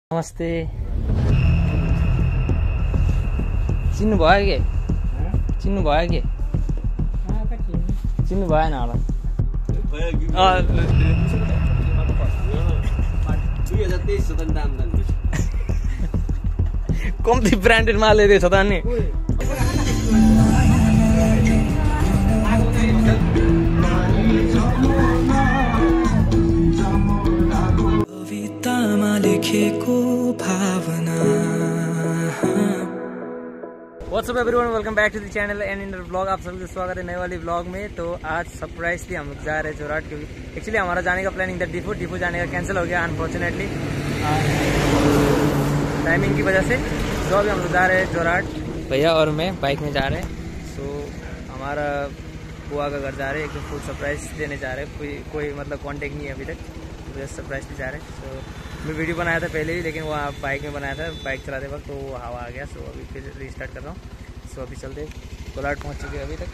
नमस्ते। चिन्नु भयो के? चिन्नु भयो के? चिन्नु भएन होला। 2023 स्वतन्त्र दाम कम्ती ब्रान्डेड माल रहेछ त अनि। कवितामा लेखेको भावना। What's up everyone, welcome back to the channel and in the vlog. आप सभी का स्वागत है नए वाली व्लॉग में। तो आज सरप्राइजली हम लोग जा रहे हैं जोरहाट, क्योंकि एक्चुअली हमारा जाने का प्लानिंग था डिफू जाने का कैंसिल हो गया अनफॉर्चुनेटली टाइमिंग की वजह से। तो अभी हम लोग जा रहे हैं जोरहाट, भैया और मैं बाइक में जा रहे हैं। सो हमारा बुआ का घर जा रहे हैं, एकदम फुल सरप्राइज देने जा रहे हैं। कोई मतलब कॉन्टेक्ट नहीं है अभी तक, जस्ट सरप्राइज भी जा रहे हैं। सो मैं वीडियो बनाया था पहले ही, लेकिन वहाँ बाइक में बनाया था, बाइक चलाते वक्त तो वो हवा आ गया। सो अभी फिर रीस्टार्ट कर रहा हूँ। सो अभी चलते कोलाड पहुँच चुके हैं अभी तक।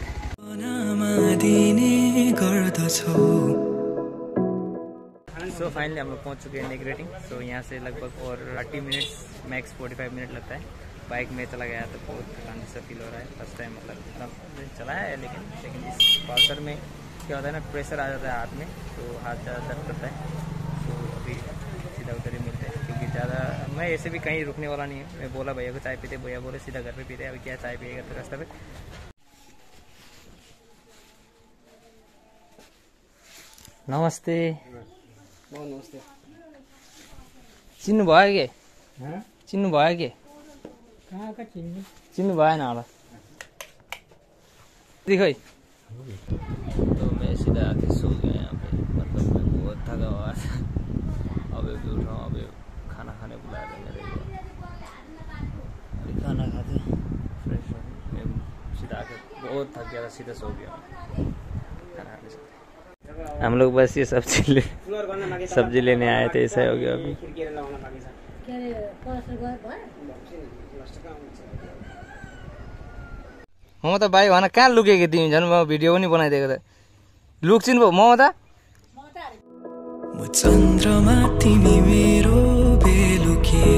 सो फाइनली हम लोग पहुँच चुके हैं नेगरेटिंग। सो यहाँ से लगभग और 30 मिनट्स मैक्स 45 मिनट लगता है। बाइक में चला गया तो बहुत थकान सा फील हो रहा है। फर्स्ट टाइम मतलब इतना चलाया है, लेकिन इस पल्सर में क्या होता है ना, प्रेशर आ जाता है हाथ में, तो हाथ ज़्यादा दर्द करता है। तो अभी सीधा उधर ही मिलते हैं, क्योंकि ज़्यादा मैं ऐसे भी कहीं रुकने वाला नहीं है। मैं बोला भैया को चाय पीते, भैया बोले सीधा घर पे पीते। अभी क्या चाय पिएगा तो रास्ते पे। नमस्ते। नमस्ते। चिन्नु भयो के? चिन्नु भयो के? कहाँ का चिन्नु? चिन्नु भएन होला। खै तो मैं सीधा आके सो गया यहाँ पे। मतलब मैं बहुत थका हुआ था। अब उठ रहा हूँ, अब खाना खाने बुला रहे मेरे को। अभी खाना खाते फ्रेश हो, मैं सीधा आके बहुत थक गया था, सीधा सो गया खाना खाने से। हम लोग बस ये सब्जी लेने आए थे, ऐसा हो गया अभी। ममता भाइ भन कहाँ लुकेको तिमी? झन् म भिडियो पनि बनाइदिएको त लुक्छिन् भयो ममता। चन्द्रमा तिमी मेरो बेलुकी।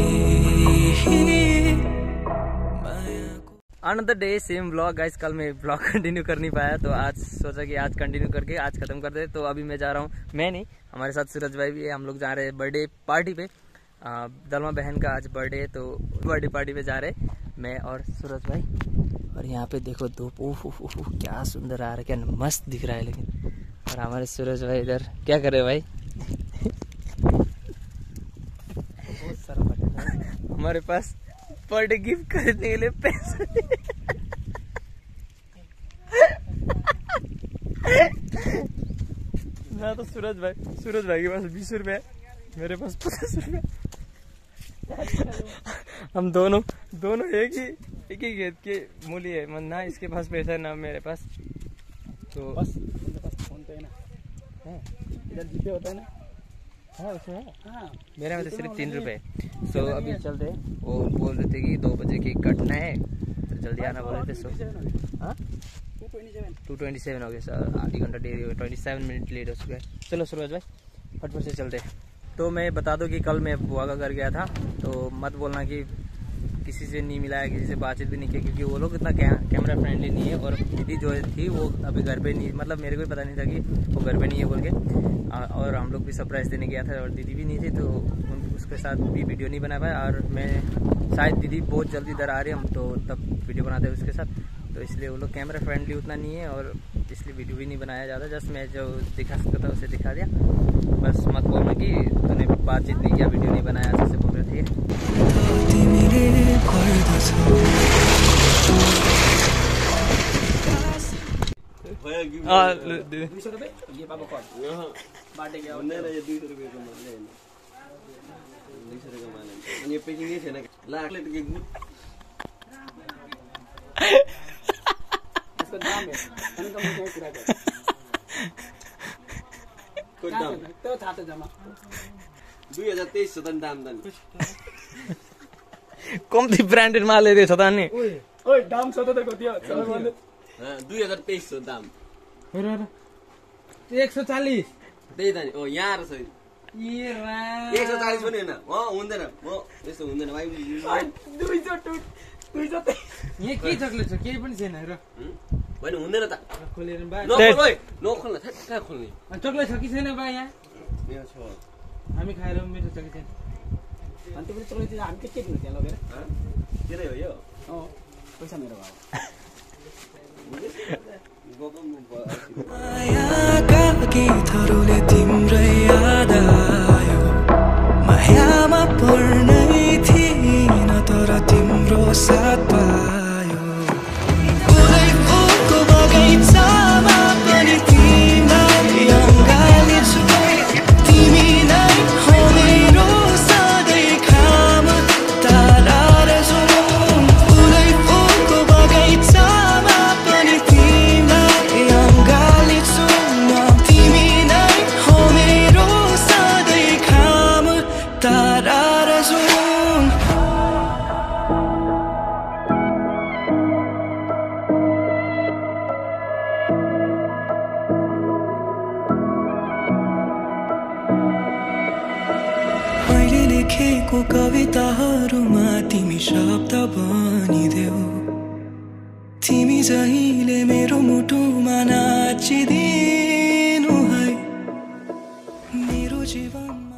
Another day same blog guys. कल मैं ब्लॉग कंटिन्यू कर नहीं पाया, तो आज सोचा कि आज कंटिन्यू करके आज खत्म कर दे। तो अभी मैं जा रहा हूँ, मैं नहीं, हमारे साथ सूरज भाई भी है। हम लोग जा रहे हैं बर्थडे पार्टी पे। दलमा बहन का आज बर्थडे है, तो बर्थडे पार्टी पे जा रहे हैं मैं और सूरज भाई। और यहाँ पे देखो धूप, ओह क्या सुंदर आ रहा है, क्या मस्त दिख रहा है। लेकिन और हमारे सूरज भाई इधर क्या करे भाई? बहुत सारा हमारे पास बर्थडे गिफ्ट खरीदने के लिए पैसे ना। तो सूरज भाई के पास 20 रुपए है, मेरे पास 50 रुपए। हम दोनों एक ही खेत के मूली है। मन ना इसके पास पैसा है ना मेरे पास। तो बस मेरे पास फोन पे है ना, इधर जीपे होता है ना। हाँ उसमें है। हाँ मेरे में तो सिर्फ 3 रुपए। सो अभी चलते हैं। वो बोल रहे थे कि 2 बजे केक कटना है, तो जल्दी आना बोल रहे थे। सो हाँ 2:27 हो गया सर, आधी घंटा देरी हो गया, 27 मिनट लेट हो चुका है। चलो सूरज भाई फटफट से चलते हैं। तो मैं बता दूं कि कल मैं बुआ का घर गया था, तो मत बोलना कि किसी से नहीं मिला है, किसी से बातचीत भी नहीं की, क्योंकि वो लोग इतना कैमरा फ्रेंडली नहीं है। और दीदी जो थी वो अभी घर पे नहीं, मतलब मेरे को भी पता नहीं था कि वो घर पे नहीं है बोल के। और हम लोग भी सरप्राइज देने गया था और दीदी भी नहीं थी, तो उसके साथ भी वीडियो नहीं बना पाया। और मैं शायद दीदी बहुत जल्दी इधर आ रही हम, तो तब वीडियो बनाते हैं उसके साथ। तो इसलिए वो लोग कैमरा फ्रेंडली उतना नहीं है, और इसलिए वीडियो भी नहीं बनाया ज़्यादा। जस्ट मैं जो दिखा सकता था उसे दिखा दिया। बस मत बोलना कि तूने बातचीत नहीं किया, वीडियो नहीं बनाया, ऐसे बोल रहे थे। दाम 2023 स्वतन्त्र दाम कम्ती ब्रान्डेड माल रहेछ त अनि। ओइ दाम छ त कति हो? 2023 दाम 140। त्यही त नि। ओ यहाँ रहेछ 140 पनि हैन। हुँदैन, म त्यस्तो हुँदैन भाइ यहाँ के चक्लेट छ केही पनि छैन र होइन हुँदैन त खोलेर बा नखोल है नखोल्न कहाँ खोल्ने चक्लेट छ कि छैन बा यहाँ मेरो छ हामी खाएर मिठो छ कि छैन अनि त्यो पनि चलाउँछ हामी के दिनु त्यहाँ लगेर त्यही हो यो पैसा मेरो भयो मायाका गीतहरूले तिम्रै याद आयो मायामा पर्नै थिएन तर तिम्रो साथ पायो कुनै फुलको बगैँचामा पनि तिमीलाई अँगालिन्छु तिमी नै हो मेरो सधैँ खाम तारा र जुन कुनै फुलको बगैँचामा पनि तिमीलाई अँगालिन्छु म तिमी नै हो मेरो सधैँ खाम तारा र जुन मैले लेखेको कविताहरूमा तिमी शब्द बनिदेऊ तिमी जहिले मेरो मुटुमा नाचिदिनु है मेरो जीवनमा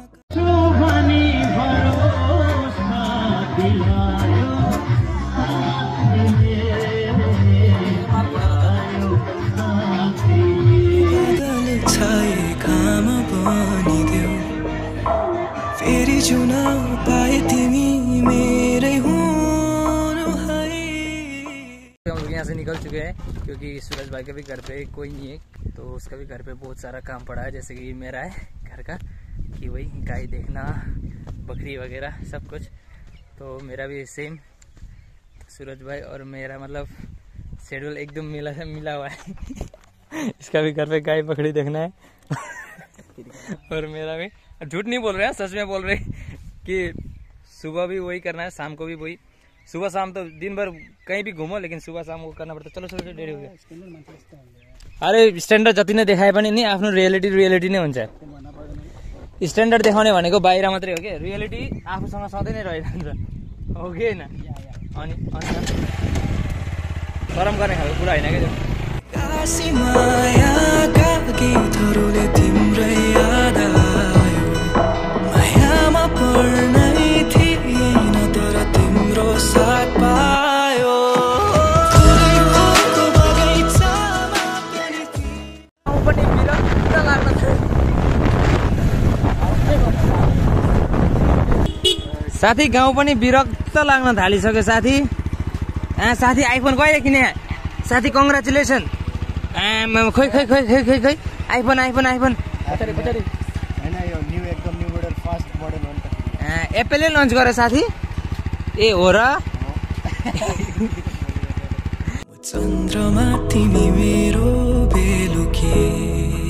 बादल छाए घाम बनिदेऊ फेरि जुन पाए तिमी मेरै हुनु है। हम लोग यहाँ से निकल चुके हैं क्योंकि सूरज भाई के भी घर पे कोई नहीं है तो उसका भी घर पे बहुत सारा काम पड़ा है जैसे कि मेरा है घर का कि वही गाय देखना बकरी वगैरह सब कुछ तो मेरा भी सेम सूरज भाई और मेरा मतलब शेड्यूल एकदम मिला हुआ है इसका भी घर पे गाय बकरी देखना है और मेरा भी झूठ नहीं बोल रहे हैं सच में बोल रहे कि सुबह भी वही करना है शाम को भी वही सुबह शाम तो दिन भर कहीं भी घूमो लेकिन सुबह शाम को करना पड़ता चलो चलो डेरी हो गया अरे स्ट्यान्डर्ड जति नै देखाए पनि नि आफ्नो रियालिटी नै हुन्छ स्ट्यान्डर्ड देखाउने भनेको बाहिर मात्रै हो कि रियालिटी आफूसँग सधैँ नै रहिरहन्छ हो कि होइन अनि शरम गर्ने खालको कुरा होइन क्या काशी मायाका गीतहरूले तिम्रै याद आयो मायामा पर्नै थिएन तर तिम्रो साथ पायो कुनै फुलको बगैँचामा पनि पनि विरक्त लाग्न साथी गाउँ पनि विरक्त लाग्न थालिसक्यो साथी साथी आइफोन कहिले किने साथी कङ्ग्रेचुलेसन खोइ खोइ खोइ खोइ खोइ खोइ आइफोन आइफोन आइफोन होइन यो न्यू एकदम न्यू मोडल फर्स्ट मोडल हो नि त एप्पलले लन्च गरे साथी ए हो र चन्द्रमा तिमी मेरो बेलुकी